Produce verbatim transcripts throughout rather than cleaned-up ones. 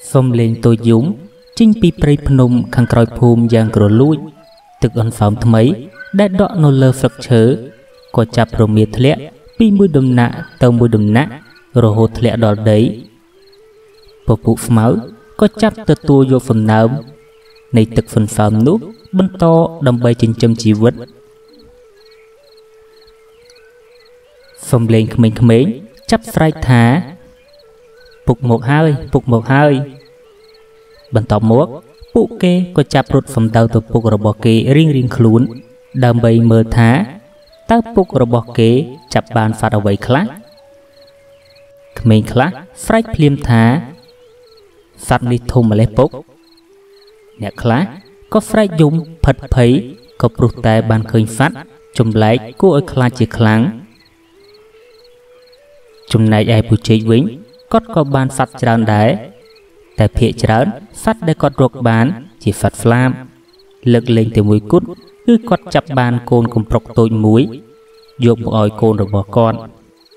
Phong lên tôi dũng, chinh pi prey phnom khang kroi phum giang cờ lúi, thực ẩn phàm thầm ấy, đã đọ nô lơ phật chớ, có chạp rồi miệt lẹ, pi mũi đầm nạ, tàu mũi đầm nạ, rồi hột lẹ đỏ đấy. Bộ phụ máu, có chạp tơ tua vô phần nơm, này thực phần phàm nút, bên to đầm bay trên châm chỉ vật. Phong lên khmênh khmênh, chắp phrai thá, phục một hơi, phục một hơi. Bên tàu muốc, phụ kê có chạp rút phẩm tàu tổ phục rồi bỏ kê riêng riêng khluôn, đầm bay mơ thá, tao phục rồi bỏ kê chạp bàn phạt ở vậy khá. Khmênh khá, phrai phliêm thá, phạt đi thùng mà lấy phục. Nè khá, có phrai dùng, phật phấy, có bụt tài bàn khơi phát, chùm lại cô ở khá chỉ kháng. Chùm này ai bù chế vĩnh, có có bàn phát tràn đáy. Tại phía tràn, phát để có ruột bán, chỉ phát phlam. Lực lên từ mũi cút, cứ có chắp bàn côn cùng prọc tôi mũi, dục một oi côn rồi bỏ con.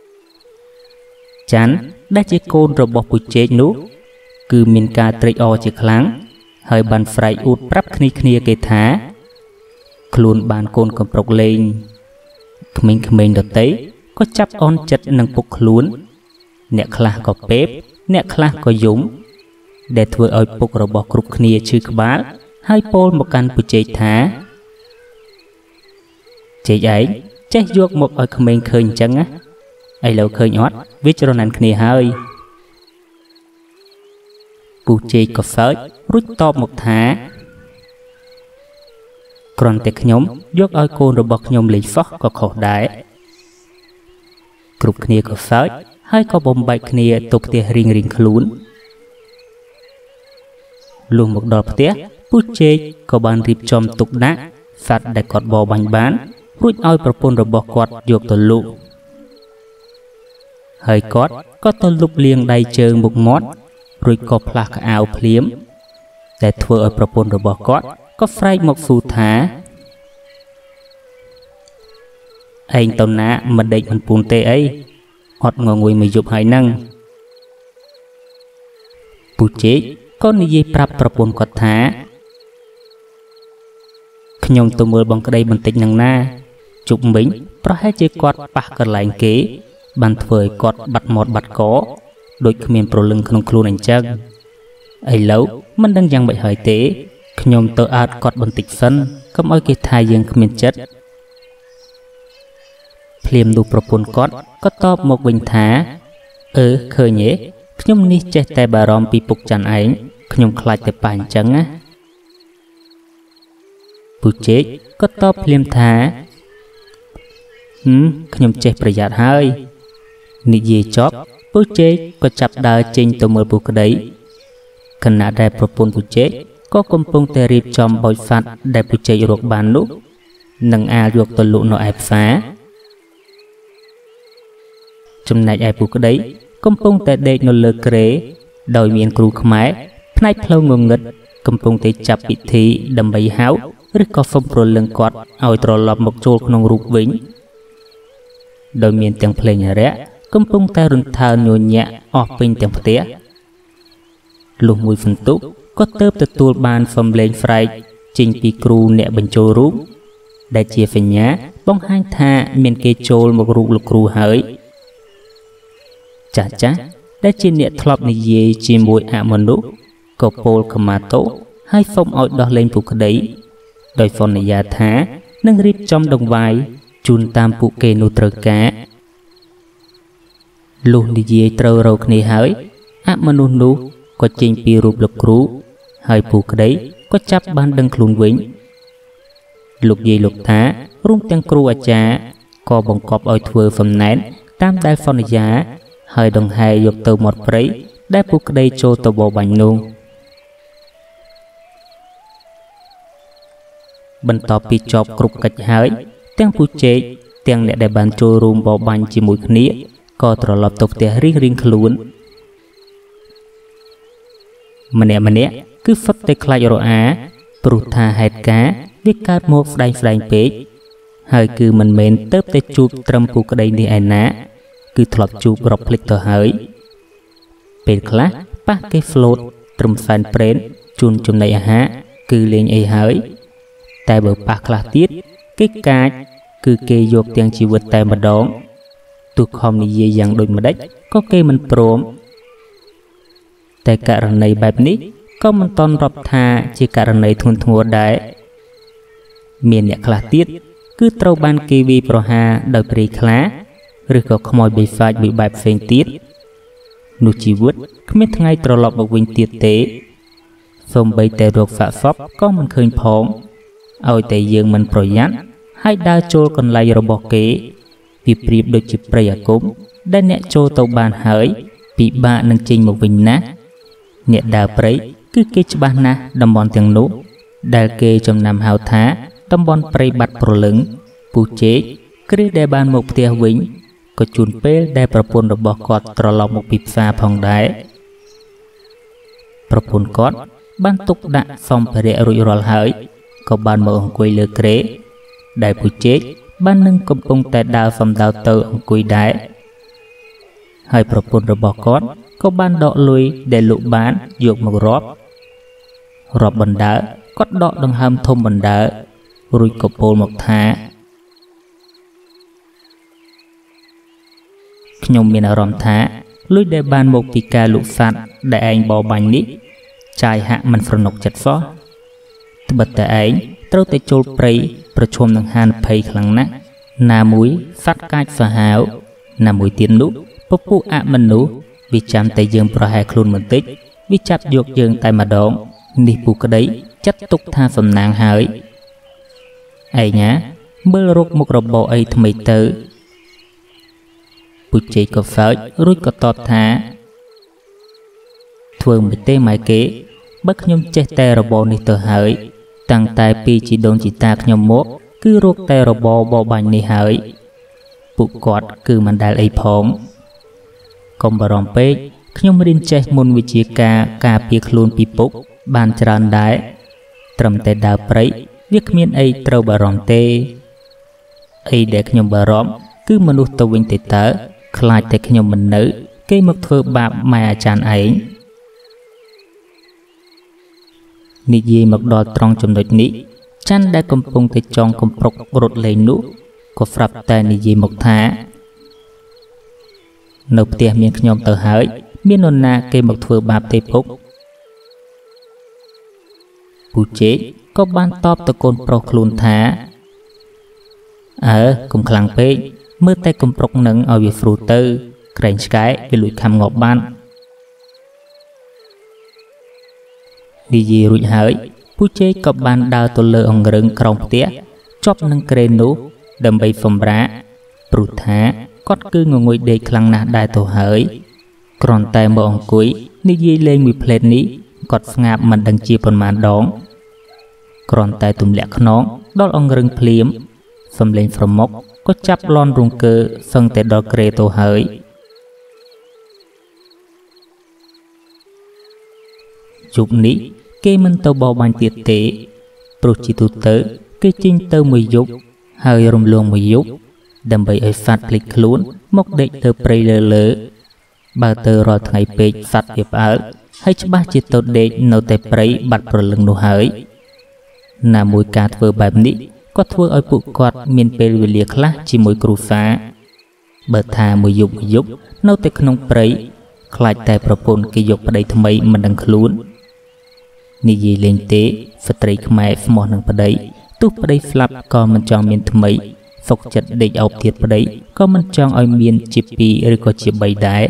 Chán, đã chế côn rồi bỏ bù chế nút, cứ mình ca trây o chỉ kháng, hơi bàn phrai út prap khní khní kê thá. Khluôn bàn côn cùng prọc lên. Khmênh khmênh đợt tế, có chắp on chất nâng phục khluôn. Nẹ khá có bếp, nẹ khá có dũng. Để thưa ôi phục rồi bỏ cục khnia chư cơ bát, hai pôl một căn bù chế thá. Chế ấy, chế dược một ôi khmênh khơi chân á. Ây lâu khơi nhót, viết cho năn khnia hơi. Bù chế có phớt, rút to một thá. Còn tệ nhóm, dược ôi côn rồi bỏ nhóm lý phóc có khổ đáy. Cục khnia có phớt, hai có bông bạch khnia tục tìa riêng riêng khluôn. Luôn một đợt tía, bút chế có bàn rịp chom tục nát, phát đại cọt bò bánh bán, rút oi propon rồi bỏ quạt dược tổ lụ. Hơi cọt, có tổ lục liêng đầy chơi một mót, rồi có plak áo phliếm. Để thua oi propon rồi bỏ quạt, có phrai một phù thá. Anh tàu ná mà định mình bùn tê ấy, họt ngồi ngồi mới giúp hai năng. Bút chế, con này prap propon quạt thá. Nhông tôi mơ bằng cái đây bằng tích năng na. Chụp mình, pro hết chế quạt bạc cơ lại kế. Bàn thời quạt bật một bật có. Đôi khmien pro lưng không khuôn ảnh chân. Ấy lâu, mình đang dăng bệnh hỏi tế. Nhông tôi át quạt bằng tích phân. Không ơi cái thai dương khmien chất. Phliêm đu propon quạt, có top một bình thá. Ừ, khơi nhé. Nhông ní chết tay bà rõm bị bục chẳng ảnh. Nhông khai tay bàn chẳng á. Bù chết có top liêm thá. Hừm, nhông chết bà giặt hơi. Nị dì chóp, bù chết có chạp đá trên tổ mơ bù cơ đấy. Khăn nạ đại propon bù chết, có công pông tê rịp chòm bòi phạt đại bù chết ruột bàn lúc. Nâng à ruột tổ lụ nó ạp phá. Trong này ai bù cơ đấy, công pông tê đê nó lơ kê, đòi miền cửu khmái, pnai plau ngô ngất, công pông tê chạp bị thị đầm bày háo, rứt có phong pro lưng quạt, ôi trò lọp một chôl nông rục vĩnh. Đôi miền tiếng play nhà rẽ, công pông tê rừng thơ nhô nhẹ, ọp bình tiếng phá tía. Lúc mùi phân túc, có tớp tờ tuôn bàn phong lên phrai, trình bì cửu nẹ bình chô rút. Đại chia phê nhá, bóng hai thà miền kê chôl một rục lục cửu hỡi. Chá chá, đã trên nẹ thọp này dê chì mùi ạ môn lúc, có pôl khả mà tốt, hai phong ôi đo lên phụ cơ đấy. Đôi phong này giá thá, nâng rịp trong đồng vai, chun tam phụ kê nụ trơ cá. Lúc này dê trâu râu khá hỡi, ạ môn lúc lúc, có chênh bì rụp lục rú, hai phụ cơ đấy, có chắp ban đăng khluôn vĩnh. Lúc dê lục thá, rung tăng cru à chá, có bóng cọp ôi thua phẩm nén, tam đai phong này giá. Hơi đồng hai dục từ một prấy, đã bục đây cho tàu bộ bánh nung. Bên tỏ bị chọc cục cách hơi, tiếng phụ chế, tiếng nẹ đại bàn cho rùm bộ bánh chỉ mũi khní, có trò lọc tục tìa riêng riêng khluôn. Mà nẹ mà nẹ, cứ phấp tay khai rồi á, bụt thà hẹt cá, viết cát một đành đành bế. Hơi cứ mình mến tớp tay chụp trâm bục đây đi ai ná. Cứ thọp chụp rọc lịch tờ hỡi. Bên khá, bác cái float, ត្រឹមសែនព្រេនជូនចំណីអាហារគឺលេងអីហើយតែបើប៉ះខ្លះទៀតគេកាចគឺគេយកទាំងជីវិតតែម្ដងទោះខំនិយាយយ៉ាងដូចម្ដេចក៏គេមិនព្រមតែករណីបែបនេះក៏មិនតន់រាប់ថាជាករណីធ្ងន់ធ្ងរដែរមានអ្នកខ្លះទៀតគឺត្រូវបានគេវាយប្រហារដោយព្រៃខ្លាឬក៏ខ្មោចបិសាចមួយបែបផ្សេងទៀតនោះជីវិតគ្មានថ្ងៃត្រឡប់មកវិញទៀតទេសូម្បីតែរោគសាកសពក៏មិនឃើញផងឲ្យតែយើងមិនប្រយ័ត្នហើយដើរចូលកន្លែងរបស់គេវាប្រៀបដូចជាព្រៃអាគមដែលអ្នកចូលទៅបានហើយពិបាកនឹងចេញមកវិញណាស់អ្នកដើរព្រៃគឺគេច្បាស់ណាស់តំបន់ទាំងនោះដែលគេចំណាំហៅថាតំបន់ព្រៃបាត់ប្រលឹងពូជេកគ្រាដែលបានមកផ្ទះវិញក៏ជួនពេលដែលប្រពន្ធរបស់គាត់ត្រឡប់មកពីផ្សារផងដែរប្រពន្ធគាត់បានទុកដាក់សម្ភារៈរួចរាល់ហើយក៏បានមកអង្គុយលើគ្រែដែលពូជេកបាននឹងកំពុងតែដើរសំដៅទៅអង្គុយដែរហើយប្រពន្ធរបស់គាត់ក៏បានដកលុយដែលលោកបានយកមករាប់រាប់បណ្ដើគាត់ដកដង្ហើមធំបណ្ដើរួចក៏ពោលមកថាខ្ញុំមានអារម្មណ៍ថាលុយដែលបានមកពីការលក់សត្វដែលឯងបរបាញ់នេះចាយហាក់មិនស្រណុកចិត្តសោះត្បិតតែឯងត្រូវតែចូលព្រៃប្រឈមនឹងហានិភ័យខ្លាំងណាស់ណាមួយសត្វកាចសាហាវណាមួយទៀតនោះពពួកអមនុស្សវាចាំតែយើងប្រហែលខ្លួនបន្តិចវាចាប់យកយើងតែម្ដងនេះពូក្តីចាត់ទុកថាសំណាងហើយឯងណាមើលរកមុខរបរអីថ្មីទៅពូជេកក៏សើចរួចក៏តបថាធ្វើមិនទេម៉ែគេបើខ្ញុំចេះតែរបរនេះទៅហើយតាំងតែពីជីដូនជីតាខ្ញុំមកគឺរកតែរបរបរបាញ់នេះហើយពួកគាត់គឺមិនដែលអីផងកុំបារម្ភពេកខ្ញុំរៀនចេះមុនវិជាការការពារខ្លួនពីពុកបានច្រើនដែរត្រឹមតែដើរព្រៃវាគ្មានអីត្រូវបារម្ភទេអីដែលខ្ញុំបារម្ភគឺមនុស្សទៅវិញទៅតើខ្លាចតែខ្ញុំមិននៅគេមកធ្វើបាបម៉ែអាចារ្យឯងនិយាយមកដល់ត្រង់ចំណុចនេះច័ន្ទដែលកំពុងតែចងកំប្រុករត់លេងនោះក៏ស្រាប់តែនិយាយមកថានៅផ្ទះមានខ្ញុំទៅហើយមាននរណាគេមកធ្វើបាបទេពុកពូជេកក៏បានតបទៅកូនប្រុសខ្លួនថាអើកុំខ្លាំងពេកមើលតែកំប្រុកនឹងឲ្យវាស្រួលទៅក្រែងឆ្កែវាលួចខំងាប់បាននិយាយរួចហើយពូជេកក៏បានដើរទៅលើអង្រឹងក្រោមផ្ទះជាប់នឹងគ្រែនោះដើម្បីសម្រាកព្រោះថាគាត់គឺងងុយដេកខ្លាំងណាស់ដែរទៅហើយគ្រាន់តែមកអង្គុយនិយាយលេងមួយផ្លេតនេះគាត់ស្ងាប់មិនដឹងជាប៉ុន្មានដងគ្រាន់តែទម្លាក់ខ្នងដល់អង្រឹងភ្លាមសំលេងស្រមុកក៏ចាប់លន់រង្គើសឹងតែដល់គ្រែទៅហើយយប់នេះគេមិនទៅបរបាញ់ទៀតទេព្រោះជាទូទៅគេចេញទៅមួយយប់ហើយរំលងមួយយប់ដើម្បីឲ្យសត្វភ្លេចខ្លួនមកដេកទៅព្រៃលើលើបើទៅរាល់ថ្ងៃពេកសត្វវាផ្អើលហើយច្បាស់ជាទៅដេកនៅតែព្រៃបាត់ប្រលឹងនោះហើយណាមួយការធ្វើបែបនេះក៏ធ្វើឲ្យពួកគាត់មានពេលវេលាខ្លះជាមួយគ្រួសារបើថាមួយយប់មួយយប់នៅតែក្នុងព្រៃខ្លាចតែប្រពន្ធគេយកប្តីថ្មីមិនដឹងខ្លួននិយាយលេងទេស្ត្រីខ្មែរស្មោះនឹងប្តីទោះប្តីស្លាប់ក៏មិនចង់មានថ្មីសុខចិត្តដេកអោបទៀតប្តីក៏មិនចង់ឲ្យមានជាពីរឬក៏ជាបីដែរ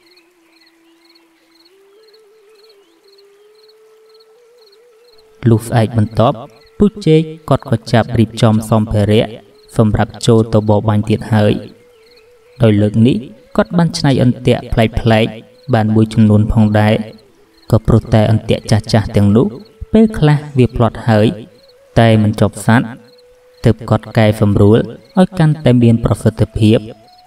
លុះស្អែកបន្ទាប់ពូជេកគាត់ក៏ចាប់រៀបចំសម្ភារៈសម្រាប់ចូលទៅបរបាញ់ទៀតហើយដោយលើកនេះគាត់បានច្នៃអន្ទាក់ប្លែកប្លែកបានមួយចំនួនផងដែរក៏ព្រោះតែអន្ទាក់ចាស់ចាស់ទាំងនោះពេលខ្លះវាផ្លត់ហើយតែមិនចប់សัตว์ទើបគាត់កែសម្រួលឲ្យកាន់តែមានប្រសិទ្ធភាព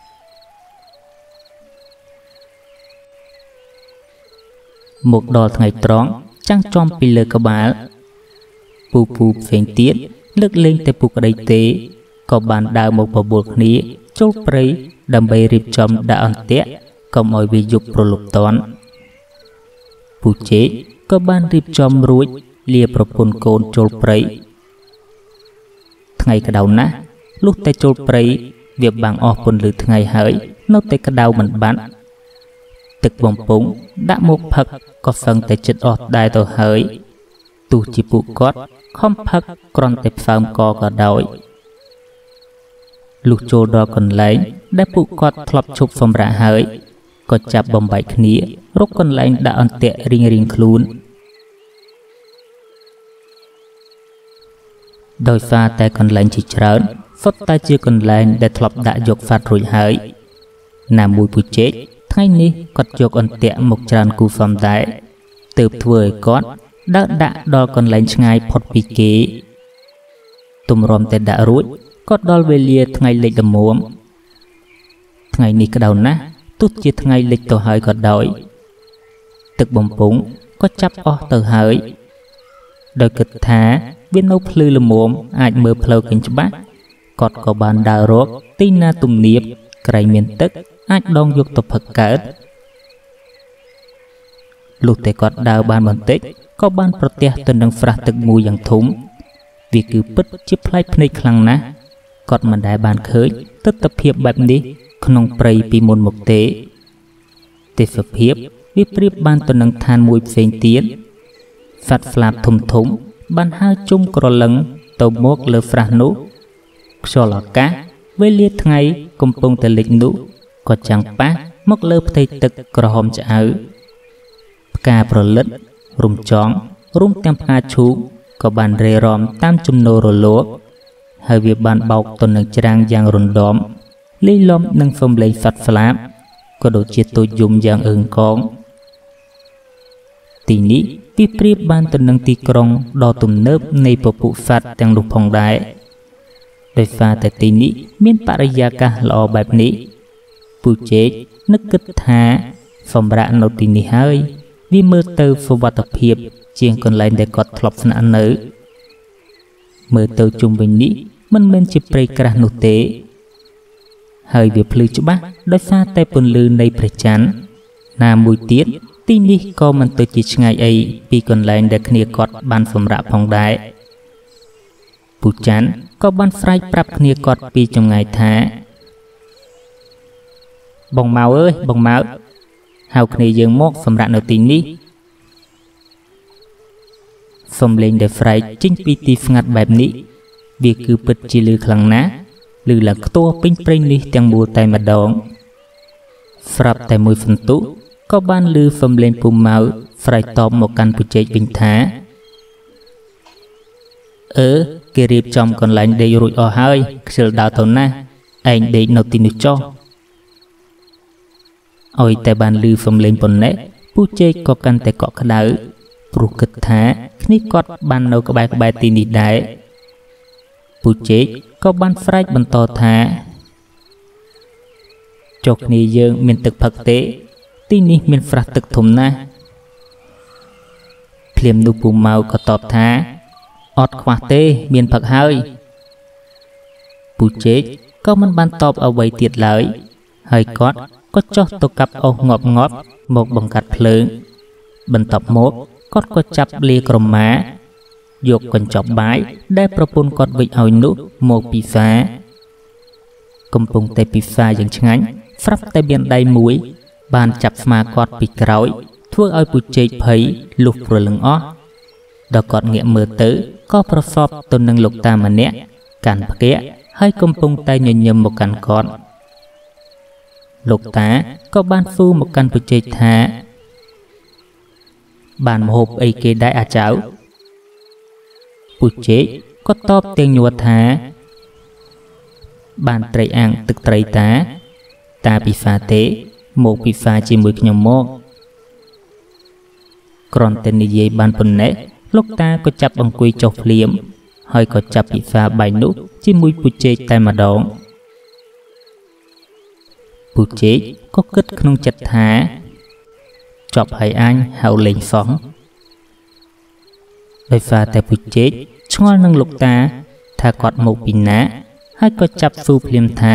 មកដល់ថ្ងៃត្រង់ចាំងចំពីលើក្បាលពូពូផ្សេងទៀតលើកលែងតែពូក្តីទេក៏បានដើរមកបបួលគ្នាចូលព្រៃដើម្បីរៀបចំដាក់អន្ទាក់កុំឲ្យវាយប់ប្រលប់តន់ពូជេក có ban riệp chom ruột liaប្រពន្ធកូនចូលព្រៃថ្ងៃក្តៅណាស់លុះតែចូលព្រៃវាបាំងអស់ពន្លឺថ្ងៃហើយនៅតែក្តៅមិនបាត់ទឹកបំពង់ដាក់មកផឹកក៏សឹងតែចិត្តអស់ដែរទៅហើយទោះជាពួកគាត់ខំផឹកគ្រាន់តែផ្សើមកក៏ដោយលុះចូលដល់កន្លែងដែលពួកគាត់ធ្លាប់ឈប់សម្រាកហើយក៏ចាប់បំបែកគ្នារកកន្លែងដាក់អន្ទាក់រៀងរៀងខ្លួនដោយសារតែកន្លែងជាច្រើនសុទ្ធតែជាកន្លែងដែលធ្លាប់ដាក់យកសត្វរួចហើយណាមួយពូជែកថ្ងៃនេះគាត់យកអន្ទាក់មកច្រើនគូសំដែរទើបធ្វើឲ្យគាត់ដើរដាក់ដល់កន្លែងឆ្ងាយផុតពីគេទម្រាំតែដាក់រួចគាត់ដល់វេលាថ្ងៃលិចល្មមថ្ងៃនេះក្តៅណាស់ទោះជាថ្ងៃលិចទៅហើយក៏ដោយទឹកបំពង់ក៏ចាប់អស់ទៅហើយដោយគិតថាវានៅភ្លឺល្មមអាចមើលផ្លូវឃើញច្បាស់គាត់ក៏បានដើររកទីណាទំនាបក្រែងមានទឹកអាចដងយកទៅផឹកកើតលុះតែគាត់ដើរបានបន្តិចក៏បានប្រទះទៅនឹងស្រះទឹកមួយយ៉ាងធំវាគឺពិតជាប្លែកភ្នែកខ្លាំងណាស់គាត់មិនដែលបានឃើញទិដ្ឋភាពបែបនេះក្នុងព្រៃពីមុនមកទេទេសភាពវាប្រៀបបានទៅនឹងឋានមួយផ្សេងទៀតសត្វស្លាបធំធំបានហើរជុំក្រឡឹងទៅមកលើស្រះនោះខ្យល់អាកាសវេលាថ្ងៃកំពុងតែលិចនោះក៏ចាំងប៉ះមកលើផ្ទៃទឹកក្រហមឆ្អៅផ្កាប្រលិតរំចង់រួមទាំងផ្កាឈូកក៏បានរេរំតាមជំនោររលកហើយវាបានបោកទៅនឹងច្រាំងយ៉ាងរណ្ដំលាយឡំនឹងសំឡេងសត្វស្លាបក៏ដូចជាទូចយំយ៉ាងអឺងកងទីនេះវាប្រៀបបានទៅនឹងទីក្រុងដ៏ទំនើបនៃពពួកសត្វទាំងនោះផងដែរដោយសារតែទីនេះមានបរិយាកាសល្អបែបនេះពូជែកនឹកគិតថាសម្រាប់នៅទីនេះហើយវាមើលទៅសុវត្ថិភាពជាងកន្លែងដែលគាត់ធ្លាប់ស្នាក់នៅមើលទៅជុំវិញនេះមិនមែនជាព្រៃក្រាស់នោះទេហើយវាភ្លឺច្បាស់ដោយសារតែពន្លឺនៃព្រះច័ន្ទណាមួយទៀតទីនេះក៏មិនទៅជាឆ្ងាយអីពីកន្លែងដែលគ្នាគាត់បានសម្រាកផងដែរពូច័ន្ទក៏បានស្រែកប្រាប់គ្នាគាត់ពីចម្ងាយថាបងម៉ៅអើយបងម៉ៅហៅគ្នាយើងមកសម្រាប់នៅទីនេះសំឡេងដែលស្រែកចេញពីទីស្ងាត់បែបនេះវាគឺពិតជាលឺខ្លាំងណាស់លឺឡើងខ្ទាស់ពេញព្រៃនេះទាំងមូលតែម្ដងស្រាប់តែមួយសន្ទុះក៏បានលឺសំឡេងពូម៉ៅស្រែកតបមកកាន់ពូជែកវិញថាអឺគេរៀបចំកន្លែងដេករួចអស់ហើយខ្ជិលដើរទៅណាឯងដេកនៅទីនោះចុះអុយតែបានលឺសំឡេងប៉ុណ្ណេះពូជែកក៏កាន់តែកក់ក្ដៅព្រោះគិតថាគ្នាគាត់បាននៅក្បែរក្បែរទីនេះដែរពូជែកក៏បានស្រែកបន្តថាចុះគ្នាយើងមានទឹកផឹកទេទីនេះមានស្រះទឹកធំណាស់ភ្លាមនោះពូម៉ៅក៏តបថាអត់ខ្វះទេមានផឹកហើយពូជែកក៏មិនបានតបអ្វីទៀតឡើយហើយគាត់ក៏ចុះទៅកាប់អុសងាប់ងាប់មកបង្កាត់ភ្លើងបន្ទាប់មកគាត់ក៏ចាប់លាក្រមាយកកញ្ចប់បាយដែលប្រពន្ធគាត់វិចឲ្យនោះមកពិសាកំពុងតែពិសាយ៉ាងឆ្ងាញ់ស្រាប់តែមានដៃមួយបានចាប់ស្មាគាត់ពីក្រោយធ្វើឲ្យពូជែកភ័យលុះព្រលឹងអស់ដល់គាត់ងាកមើលទៅក៏ប្រសពទៅនឹងលោកតាម្នាក់កាន់ផ្គាក់ហើយកំពុងតែញញឹមមកកាន់គាត់លោកតាក៏បានស៊ូមកកាន់ពូជែកថាបានមហូបអីគេដែរអាចៅពូជែកក៏តបទាំងញ័រថាបានត្រីអាំងទឹកត្រីតាតាពិសាទេមកពិសាជាមួយខ្ញុំមកគ្រាន់តែនិយាយបានប៉ុណ្ណេះលោកតាក៏ចាប់អង្គុយចុះភ្លាមហើយក៏ចាប់ពិសាបាយនោះជាមួយពូជែកតែម្ដងពូជែកក៏គិតក្នុងចិត្តថាចប់ហើយអញហៅលេងសោះដោយសារតែពូជែកឆ្ងល់នឹងលោកតាថាគាត់មកពីណាហើយក៏ចាប់ស៊ូភ្លាមថា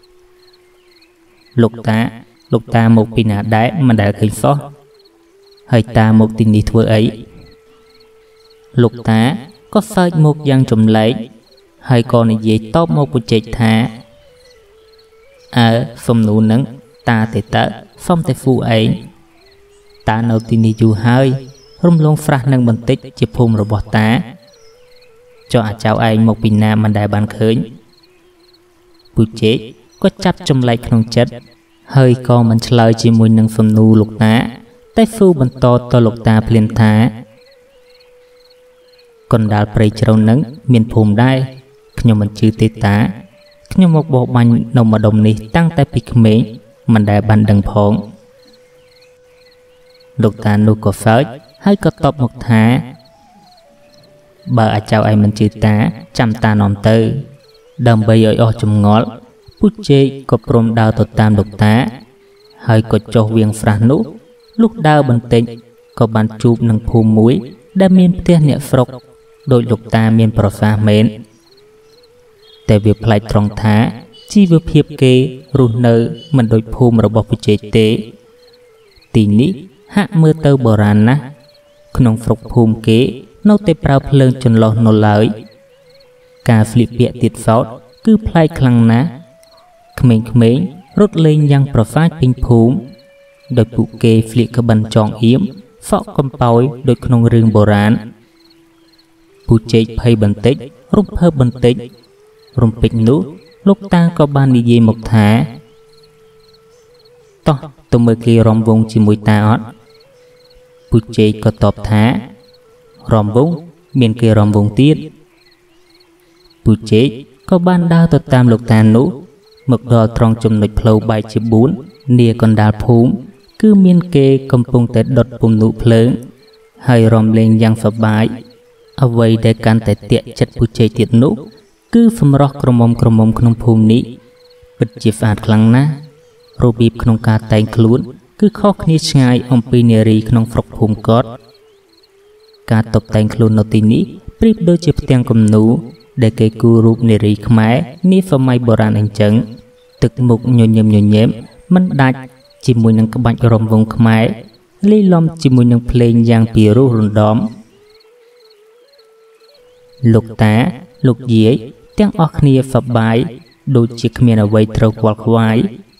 លោកតាលោកតាមកពីណាដែរមិនដែលឃើញសោះហើយតាមកទីនេះធ្វើអីលោកតាក៏សើចមកយ៉ាងចម្លែកហើយក៏និយាយតបមកពូជែកថាអើសំណួរនឹងតាទេតើសុំតែហ្វូឯងតានៅទីនេះយូរហើយរំលងស្រះនឹងបន្តិចជាភូមិរបស់តាចុះអាចៅឯងមកពីណាមិនដែលបានឃើញពូជែកក៏ចាប់ចម្លែកក្នុងចិត្តហើយក៏មិនឆ្លើយជាមួយនឹងសំណួរលោកតាតែហ្វូបន្តទៅលោកតាភ្លាមថាកណ្ដាលព្រៃជ្រៅនឹងមានភូមិដែរខ្ញុំមិនជឿទេតាខ្ញុំមកបោះបាញ់នៅម្ដុំនេះតាំងតែពីក្មេងមិនដែលបានដឹងផងលោកតានោះក៏សើចហើយក៏តបមកថាបើអាចៅឯងមិនជឿតាចាំតានាំទៅដើម្បីឲ្យអស់ចម្ងល់ពូជែកក៏ព្រមដើរទៅតាមលោកតាហើយក៏ចុះវាងស្រះនោះលុះដើរបន្តិចក៏បានជួបនឹងភូមិមួយដែលមានផ្ទះអ្នកស្រុកដោយលោកតាមានប្រសាសន៍មែនតែវាប្លែកត្រង់ថាជីវភាពគេរស់នៅមិនដូចភូមិរបស់ពូជែកទេទីនេះហាក់មើលទៅបុរាណណាស់ក្នុងស្រុកភូមិគេនៅតែប្រើភ្លើងចន្លុះនៅឡើយការស្លៀកពាក់ទៀតសោតគឺប្លែកខ្លាំងណាស់ក្មេងៗរត់លេងយ៉ាងប្រសាចពេញភូមិដោយពួកគេស្លៀកក្បិនចងអៀមសក់កំប៉ោយដូចក្នុងរឿងបុរាណពូជែកភ័យបន្តិចរំភើបបន្តិចរំពេចនោះលោកតាក៏បាននិយាយមកថាតោះទៅមើលគេរំវងជាមួយតាអត់ពូជែកក៏តបថារំវងមានគេរំវងទៀតពូជែកក៏បានដើរទៅតាមលោកតានោះមកដល់ត្រង់ចំណុចផ្លូវបែកជាបួននាកណ្ដាលភូមិគឺមានគេកំពុងតែដុតពំនូកភ្លើងហើយរំលេងយ៉ាងសប្បាយអ្វីដែលកាន់តែទាក់ចិត្តពូជែកទៀតនោះគឺសម្រស់ក្រមុំក្រមុំក្នុងភូមិនេះពិតជាស្អាតខ្លាំងណាស់របៀបក្នុងការតែងខ្លួនគឺខុសគ្នាឆ្ងាយអំពីនារីក្នុងស្រុកភូមិគាត់ការតុបតែងខ្លួននៅទីនេះប្រៀបដូចជាផ្ទាំងគំនូរដែលគេគូររូបនារីខ្មែរនាសម័យបុរាណអញ្ចឹងទឹកមុខញញឹមញញែមមិនដាច់ជាមួយនឹងក្បាច់រំវងខ្មែរលាយឡំជាមួយនឹងភ្លេងយ៉ាងពីរោះរណ្ដំលោកតាលោកយាយទាំងអស់គ្នាសប្បាយដូចជាគ្មានអ្វីត្រូវខ្វល់ខ្វាយ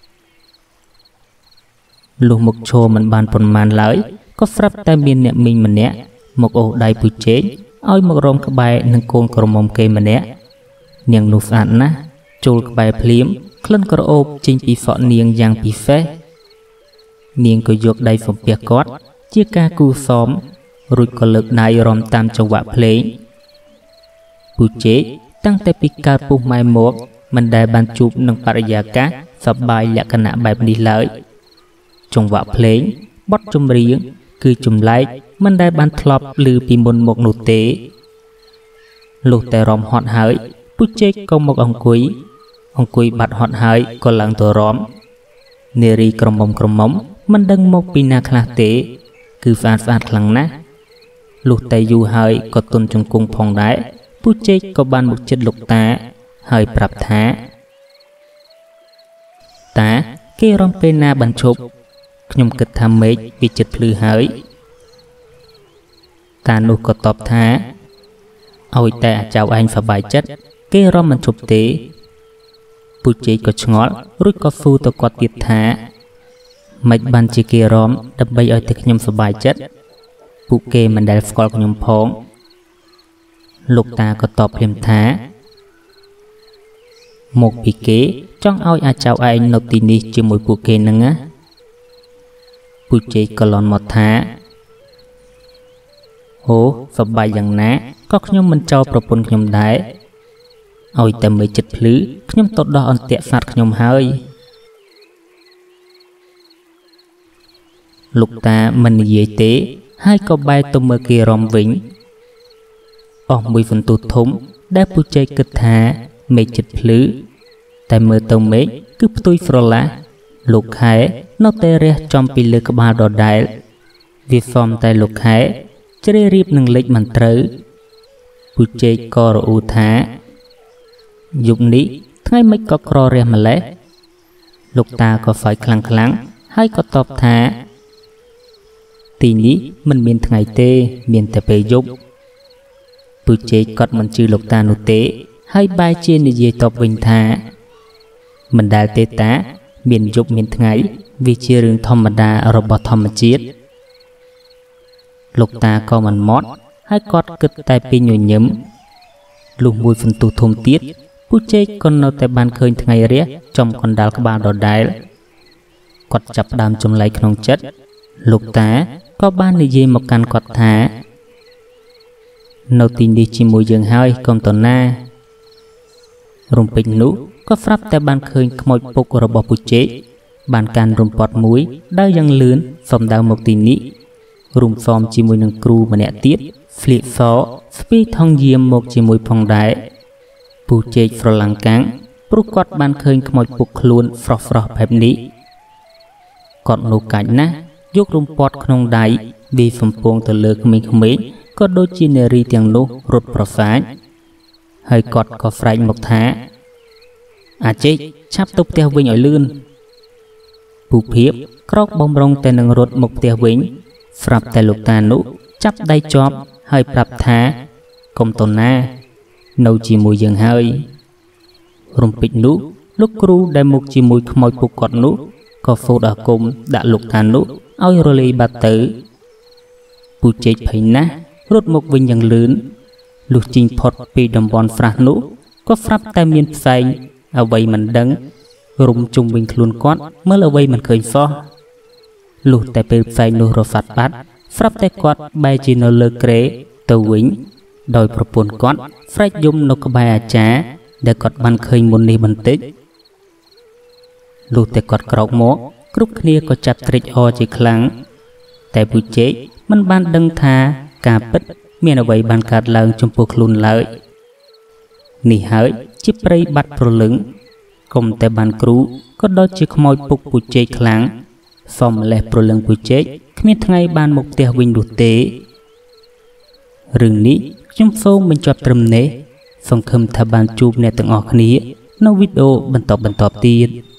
លុះមកឈរមិនបានប៉ុន្មានឡើយក៏ស្រាប់តែមានអ្នកមីងម្នាក់មកអូសដៃពូជែកឲ្យមករំក្បែរនឹងកូនក្រមុំគេម្នាក់នាងនោះស្អាតណាស់ចូលក្បែរភ្លាមក្លិនក្រអូបចេញពីសក់នាងយ៉ាងពិសេសនាងក៏យកដៃសំពះគាត់ជាការគូសមរួចក៏លើកដៃរំតាមចង្វាក់ភ្លេងពូជែកតាំងតែពីកើតពុះម៉ែមកមិនដែលបានជួបនឹងបរិយាកាសសប្បាយលក្ខណៈបែបនេះឡើយចង្វាក់ភ្លេងបទចម្រៀងគឺចម្លែកមិនដែលបានធ្លាប់ឮពីមុនមកនោះទេលុះតែរំហត់ហើយពូជែកក៏មកអង្គុយអង្គុយបាត់ហត់ហើយក៏ឡើងទៅរំនារីក្រមុំក្រមុំមិនដឹងមកពីណាខ្លះទេគឺស្អាតស្អាតខ្លាំងណាស់លុះតែយូរហើយក៏ទន់ជង្គង់ផងដែរពូជែកក៏បានមកជិតលោកតាហើយប្រាប់ថាតាគេរំពេលណាបានឈប់ខ្ញុំគិតថាមេឃវាជិតភ្លឺហើយតានោះក៏តបថាឲ្យតែអាចៅឯងសប្បាយចិត្តគេរំមិនឈប់ទេពូជែកក៏ឆ្ងល់រួចក៏ហ្វូទៅគាត់ទៀតថាមិនបានជាគេរំដើម្បីឲ្យតែខ្ញុំសប្បាយចិត្តពួកគេមិនដែលស្គាល់ខ្ញុំផងលោកតាក៏តបភ្លាមថាមកពីគេចង់ឲ្យអាចៅឯងនៅទីនេះជាមួយពួកគេនឹងណាពូជែកក៏លន់មកថាអូសប្បាយយ៉ាងណាក៏ខ្ញុំមិនចោលប្រពន្ធខ្ញុំដែរឲ្យតែមើលចិត្តភ្លឺខ្ញុំទៅដោះអន្ទាក់សัตว์ខ្ញុំហើយលោកតាមិននិយាយទេហើយក៏បែរទៅមើលគេរំវិញអស់មួយសន្ទុះធំដែលពូជែកគិតថាមេឃចិត្តភ្លឺតែមើលទៅមេឃគឺផ្ទុយស្រឡះលោកខែនៅតែរះចំពីលើក្បាលដដែលវាសមតែលោកខែជ្រេរៀបនឹងលេចមិនត្រូវពូជែកក៏រអ៊ូថាយប់នេះថ្ងៃមិនក៏ក្ររះម្លេះលោកតាក៏សើចខ្លាំងខ្លាំងហើយក៏តបថា Tí ní mình miền ngày tê miền tè bê dục bù chế cọt mình chư lục ta nụ tế hai bài trên để dễ tộc bình thả mình đào tê tá miền dục miền ngày vì chia rừng thom mà đà robot thom mà chiết lục ta có mình mót hai cọt cực tai pin nhồi nhấm lục mùi phân tu thôm tiết bù chế con nào tại bàn khơi ngày rẽ trong con đào các bạn đỏ đáy cọt chập đam trong lấy nông chất lục tá có ban để dê một căn cọt thả nâu tin đi chim mùi dương hơi công tồn na rung bình nụ có pháp tại ban khơi môi bục rồi bỏ bụi chế bàn can rung bọt muối đau dân lớn phòng đau một tin ní rung form chim mùi nâng cru mà nẹ tiết phỉ phó phi thông diêm một chim mùi phong đại bụi chế phở lăng cáng bụi cọt ban khơi môi bục luôn phở phở phép ní còn nụ cảnh ná dục rung bọt không đại vì phẩm buông từ lược mình không mấy có đôi chi nề ri tiếng nụ rụt bỏ phá hơi cọt có phải một thá à chết chắp tục theo vinh ở lươn bù hiếp krok bông rong tên nâng rụt một theo vinh frap tại lục tà nụ chắp đáy chóp hơi prap thá công tồn na nâu chi mùi dừng hơi rung bịch nụ lúc cru đại mục chi mùi khmoi bục cọt nụ có phô đỏ cùng đã lục tà nụ ôi rô lì bạc tử bù chết phải ná rốt một vinh nhận lớn lục trình phọt bì đồng bọn phá nụ có pháp tai miên phanh ở vậy mình đấng rung chung bình luôn quát mới là vậy mình khởi phó lục tại bì phanh nụ rô phát bát pháp tai quát bài chi nô lơ krế tàu vĩnh đòi propon quát phách dung nô có bài à chá để quát bàn khơi môn ni bình tích lục tại quát krok mô cúp kia có chặt trịch ho chỉ kháng tại buổi chế mình ban đăng tha cà bích miền ở vậy ban cát lợn trong buộc luôn lợi nỉ hỡi chiếc prey bắt pro lửng cùng tại ban cru có đôi chiếc môi buộc buổi chế kháng phòng lẹ pro lửng buổi chế miền ngày ban một tia vinh đột tế rừng ní trong phô mình chọn trầm nế phòng khâm thà ban chụp nè từng ngọc ní nấu video bận tập bận tập tiền